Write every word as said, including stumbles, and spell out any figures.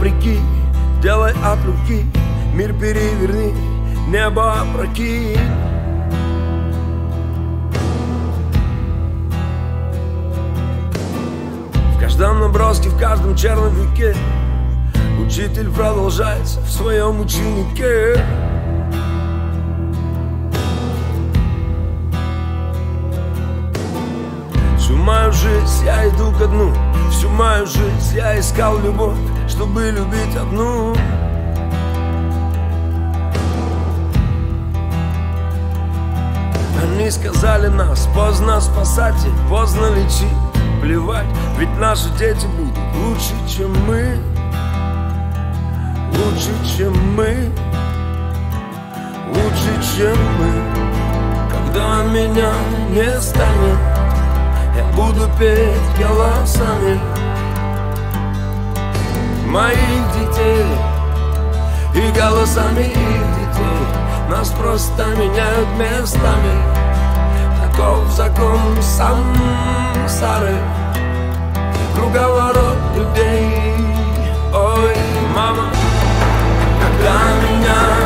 вопреки, делай от руки, мир переверни, небо опрокинь. В каждом наброске, в каждом черновике учитель продолжается в своем ученике. Всю мою жизнь я иду ко дну, всю мою жизнь я искал любовь, чтобы любить одну. Они сказали нас поздно спасать и поздно лечить. Плевать, ведь наши дети будут лучше, чем мы. Лучше, чем мы. Лучше, чем мы. Когда меня не станет, я буду петь голосами моих детей и голосами их детей. Нас просто меняют местами. Таков закон сансары, круговорот людей. Ой, мама, когда меня